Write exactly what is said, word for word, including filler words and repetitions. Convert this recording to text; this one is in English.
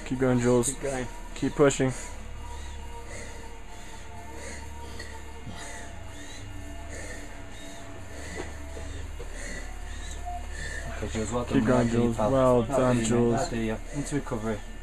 Keep going, Jules. Keep going. Keep pushing. Okay, Jules, well done. Keep going, Well done, Jules. pal. Well That'll done, do you, mate. Jules. That'll do you. Into recovery.